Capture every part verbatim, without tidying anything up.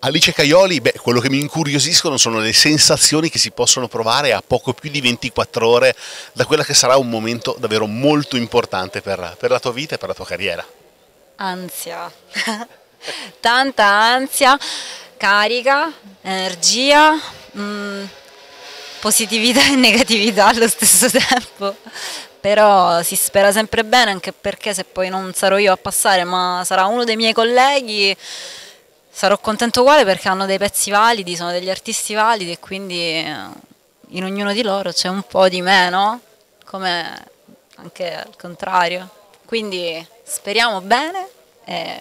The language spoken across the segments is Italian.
Alice Caioli, beh, quello che mi incuriosiscono sono le sensazioni che si possono provare a poco più di ventiquattro ore da quella che sarà un momento davvero molto importante per, per la tua vita e per la tua carriera. Ansia, tanta ansia, carica, energia, mm, positività e negatività allo stesso tempo, però si spera sempre bene, anche perché se poi non sarò io a passare ma sarà uno dei miei colleghi, sarò contento uguale perché hanno dei pezzi validi, sono degli artisti validi e quindi eh, in ognuno di loro c'è un po' di me, no? Come anche al contrario. Quindi speriamo bene e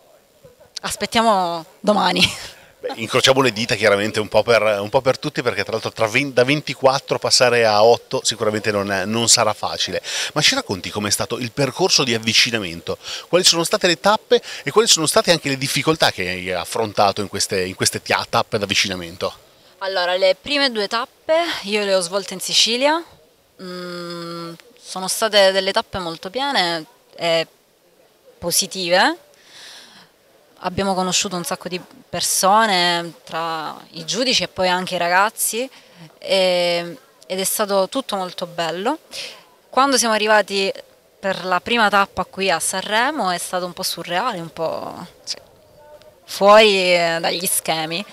aspettiamo domani. Beh, incrociamo le dita chiaramente un po' per, un po' per tutti perché tra l'altro tra venti da ventiquattro passare a otto sicuramente non, è- non sarà facile. Ma ci racconti com'è stato il percorso di avvicinamento? Quali sono state le tappe e quali sono state anche le difficoltà che hai affrontato in queste, in queste tia- tappe d'avvicinamento? Allora, le prime due tappe io le ho svolte in Sicilia. Mm, sono state delle tappe molto piene e positive. Abbiamo conosciuto un sacco di persone tra i giudici e poi anche i ragazzi e- ed è stato tutto molto bello. Quando siamo arrivati per la prima tappa qui a Sanremo è stato un po' surreale, un po' cioè, fuori eh, dagli schemi.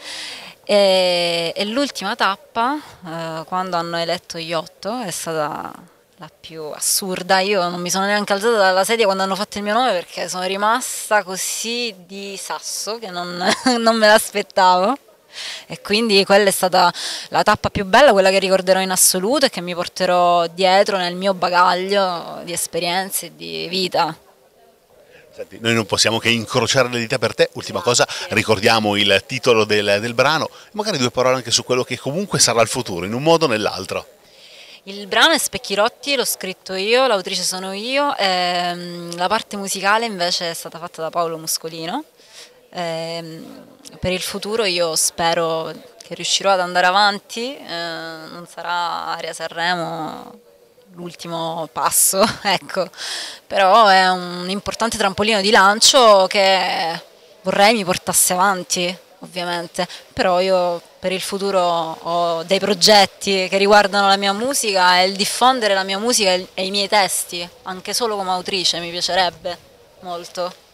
E, e l'ultima tappa, eh, quando hanno eletto gli otto, è stata la più assurda. Io non mi sono neanche alzata dalla sedia quando hanno fatto il mio nome perché sono rimasta così di sasso che non, non me l'aspettavo. E quindi quella è stata la tappa più bella, quella che ricorderò in assoluto e che mi porterò dietro nel mio bagaglio di esperienze e di vita. Senti, noi non possiamo che incrociare le dita per te. Ultima cosa, ricordiamo il titolo del, del brano, magari due parole anche su quello che comunque sarà il futuro, in un modo o nell'altro. Il brano è Specchirotti, l'ho scritto io, l'autrice sono io, ehm, la parte musicale invece è stata fatta da Paolo Muscolino. Ehm, per il futuro io spero che riuscirò ad andare avanti, eh, non sarà Aria Sanremo l'ultimo passo, ecco, però è un importante trampolino di lancio che vorrei mi portasse avanti, ovviamente, però io per il futuro ho dei progetti che riguardano la mia musica e il diffondere la mia musica e i miei testi, anche solo come autrice mi piacerebbe molto.